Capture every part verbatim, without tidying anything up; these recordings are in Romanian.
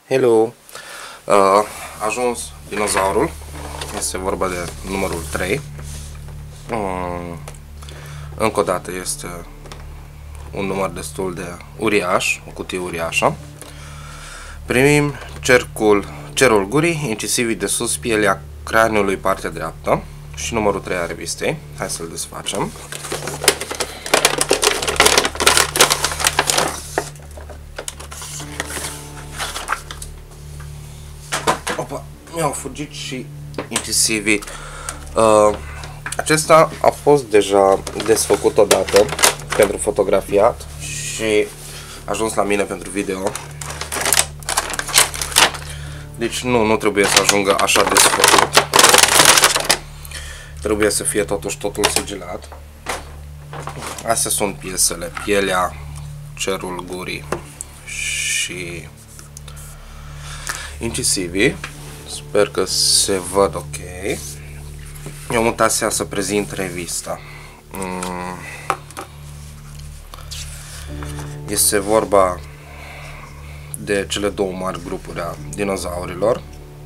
Hello! A ajuns dinozaurul. Este vorba de numărul trei. Încă o dată este un număr destul de uriaș, o cutie uriașă. Primim cercul, cerul gurii, incisivii de sus, pielea craniului, partea dreaptă și numărul trei a revistei. Hai să-l desfacem. Opa, mi-au fugit și incisivii. Uh, acesta a fost deja desfăcut odată pentru fotografiat și a ajuns la mine pentru video. Deci nu, nu trebuie să ajungă așa desfăcut. Trebuie să fie totuși totul sigilat. Astea sunt piesele: pielea, cerul gurii și incisivii. Sper că se văd ok. Eu am mutația să prezint revista. Este vorba de cele două mari grupuri a dinozaurilor.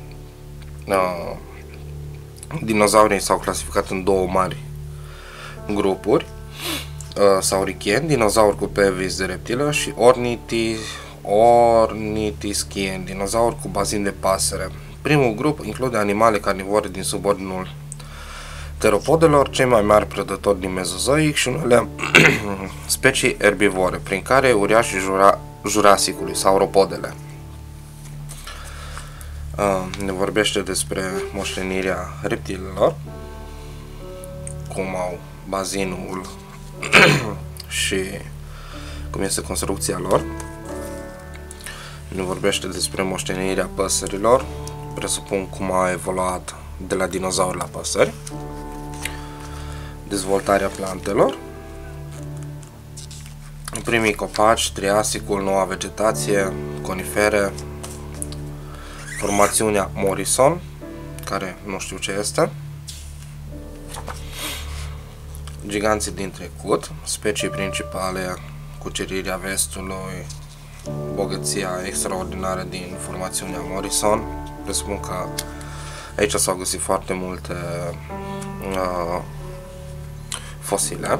Dinozaurii s-au clasificat în două mari grupuri: saurichieni, dinozauri cu pelvis de reptilă, și orniti, ornitischieni, dinozauri cu bazin de pasăre. Primul grup include animale carnivore din subordinul teropodelor, cei mai mari prădători din mezozoic și unele specii erbivore, prin care uriașii jura, jurasicului, sauropodele. Ne vorbește despre moștenirea reptilelor, cum au bazinul și cum este construcția lor. Ne vorbește despre moștenirea păsărilor, presupun cum a evoluat de la dinozauri la păsări, dezvoltarea plantelor, primii copaci, triasicul, noua vegetație, conifere, formațiunea Morrison, care nu știu ce este, giganții din trecut, specii principale, cucerirea vestului, bogăția extraordinară din formațiunea Morrison. Presupun că aici s-au găsit foarte multe uh, fosile.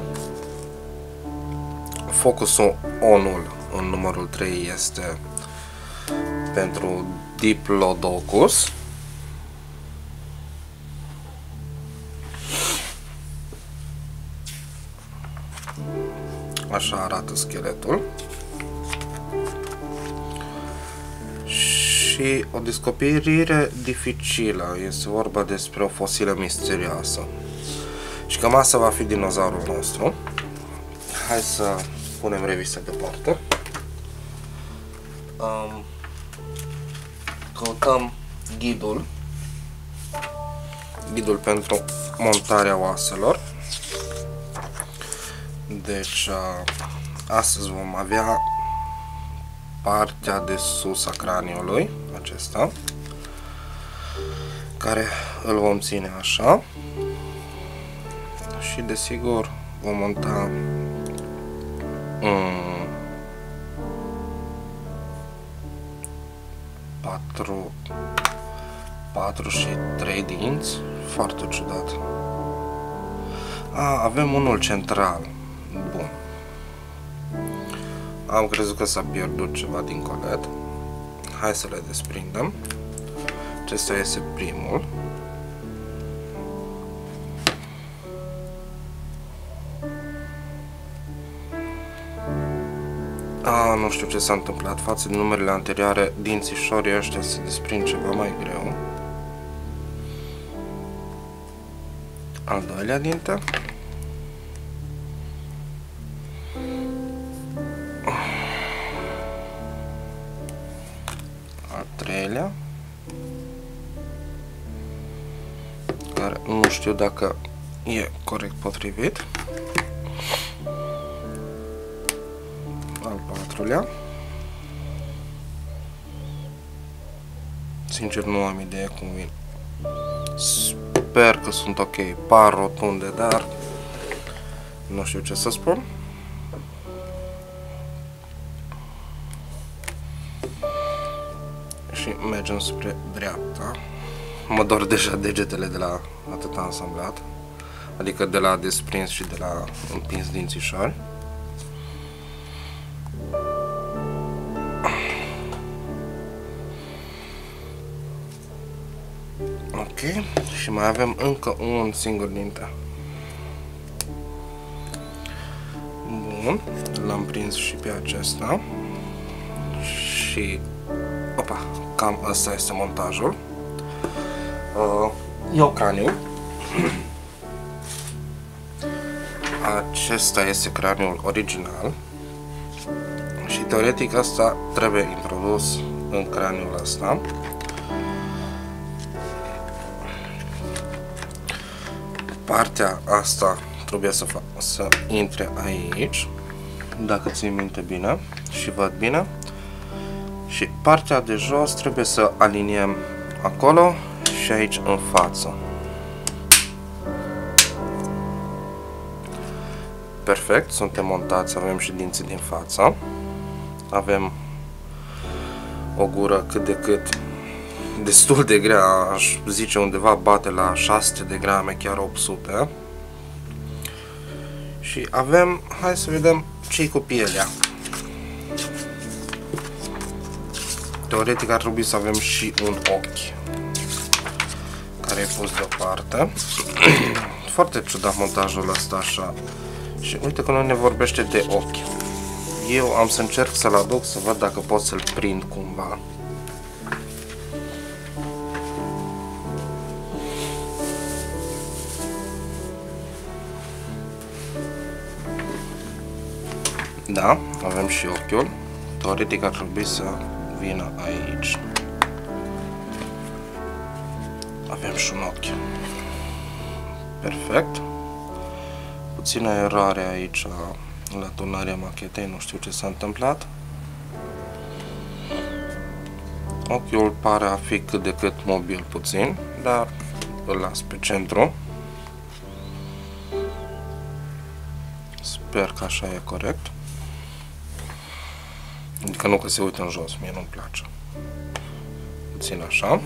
Focusul onul în numărul trei este pentru Diplodocus. Așa arată scheletul. Și o descoperire dificilă. Este vorba despre o fosilă misterioasă. Și cam asta va fi dinozaurul nostru. Hai să punem revista deoparte. Um, căutăm ghidul. Ghidul pentru montarea oaselor. Deci, uh, astăzi vom avea partea de sus a craniului, acesta, care îl vom ține așa și desigur vom monta um, patru, patru și trei dinți, foarte ciudat. A, avem unul central. Bun. Am crezut că s-a pierdut ceva din colet. Hai să le desprindem. Acesta este primul. A, nu știu ce s-a întâmplat. Față de numerele anterioare, dințișorii ăștia se desprind ceva mai greu. Al doilea dinte. Al treilea, care nu știu dacă e corect potrivit. Al patrulea. Sincer nu am idee cum vin. Sper că sunt ok. Par rotunde, dar nu știu ce să spun. și mergem spre dreapta. Mă dor deja degetele de la atâta ansamblat, adică de la desprins și de la împins dințișori. Ok, și mai avem încă un singur dinte. Bun, l-am prins și pe acesta. Și opa, cam ăsta este montajul. Uh, iau craniul. Acesta este craniul original și teoretic asta trebuie introdus în craniul ăsta. Partea asta trebuie să, să intre aici, dacă țin minte bine și văd bine. Și partea de jos trebuie să aliniem acolo și aici în față. Perfect, suntem montați, avem și dinții din față. Avem o gură cât de cât destul de grea, aș zice undeva bate la șase sute de grame, chiar opt sute. Și avem, hai să vedem ce-i cu pielea. Teoretic ar trebui să avem și un ochi care e pus deoparte. Foarte ciudat montajul ăsta așa. Și uite că nu ne vorbește de ochi. Eu am să încerc să-l aduc să văd dacă pot să-l prind cumva. Da, avem și ochiul. Teoretic ar trebui să vină aici. Avem și un ochi. Perfect. Puțină eroare aici la turnarea machetei, nu știu ce s-a întâmplat. Ochiul pare a fi cât de cât mobil puțin, dar îl las pe centru. Sper că așa e corect. Adică nu că se uită în jos, mie nu-mi place. Puțin așa.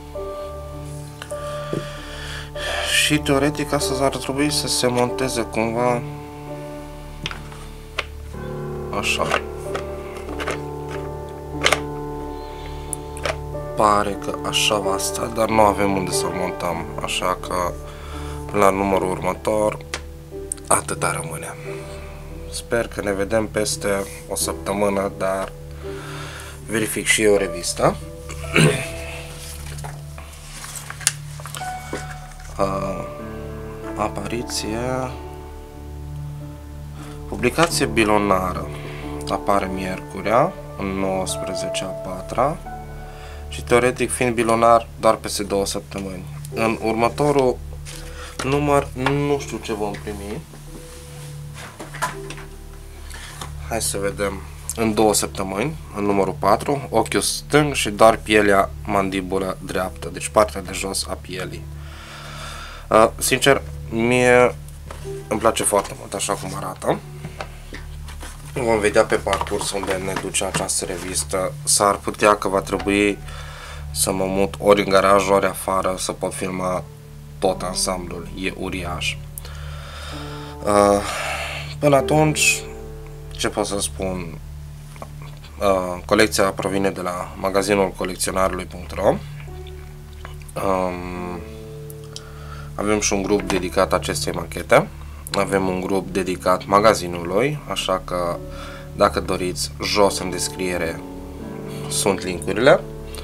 Și teoretic astăzi ar trebui să se monteze cumva așa. Pare că așa va sta, dar nu avem unde să-l montăm, așa că la numărul următor atâta rămâne. Sper că ne vedem peste o săptămână, dar verific și eu revista. Uh, apariție, publicație bilonară apare miercurea în nouăsprezece a patra și teoretic fiind bilonar doar peste două săptămâni. În următorul număr nu știu ce vom primi. Hai să vedem. În două săptămâni, în numărul patru, ochiul stâng și doar pielea mandibulă dreaptă, deci partea de jos a pielii. Uh, sincer, mie îmi place foarte mult așa cum arată. Vom vedea pe parcurs unde ne duce această revistă. S-ar putea că va trebui să mă mut ori în garaj, ori afară, să pot filma tot ansamblul. E uriaș. Uh, până atunci, ce pot să spun? Uh, colecția provine de la magazinul colecționarului punct ro. Um, avem și un grup dedicat acestei machete. Avem un grup dedicat magazinului, așa că dacă doriți, jos în descriere sunt linkurile.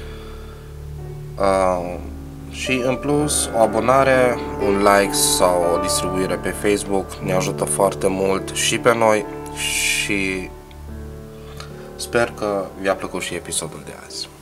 Uh, și în plus, o abonare, un like sau o distribuire pe Facebook ne ajută foarte mult și pe noi și sper că vi-a plăcut și episodul de azi.